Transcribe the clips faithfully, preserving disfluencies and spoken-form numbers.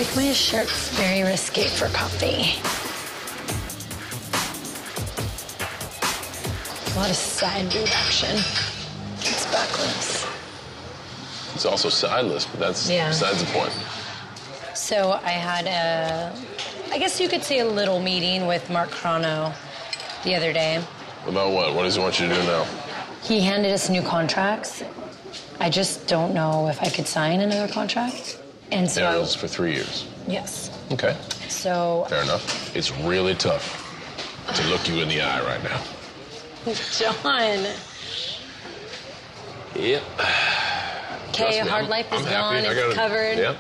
like my shirt's very risque for coffee. A lot of side boob action. It's backless. It's also sideless, but that's yeah. besides the point. So I had a, I guess you could say a little meeting with Mark Carano the other day. About what? What does he want you to do now? He handed us new contracts. I just don't know if I could sign another contract. And so yeah, it was for three years. Yes. Okay. So fair enough. It's really tough to look you in the eye right now. John. Yep. Okay, hard life is gone. It's covered. Yeah.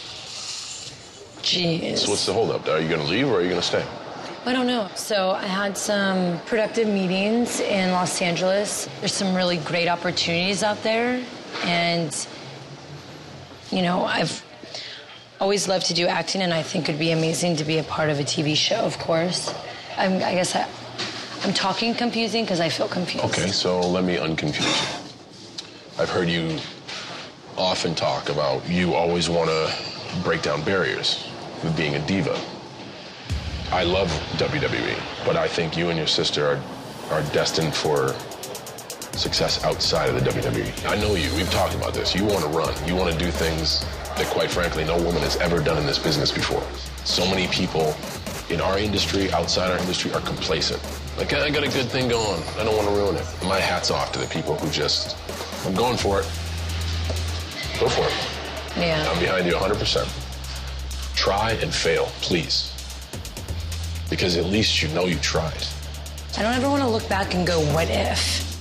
Jeez. So what's the holdup? Are you going to leave or are you going to stay? I don't know. So I had some productive meetings in Los Angeles. There's some really great opportunities out there. And, you know, I've always loved to do acting, and I think it'd be amazing to be a part of a T V show, of course. I'm, I guess I, I'm talking confusing because I feel confused. Okay, so let me unconfuse you. I've heard you often talk about you always want to break down barriers with being a diva. I love W W E, but I think you and your sister are, are destined for success outside of the W W E. I know you. We've talked about this. You want to run. You want to do things that, quite frankly, no woman has ever done in this business before. So many people in our industry, outside our industry, are complacent. Like, I got a good thing going. I don't want to ruin it. My hat's off to the people who just, I'm going for it. Go for it. Yeah. I'm behind you one hundred percent. Try and fail, please. Because at least you know you tried. I don't ever want to look back and go, what if?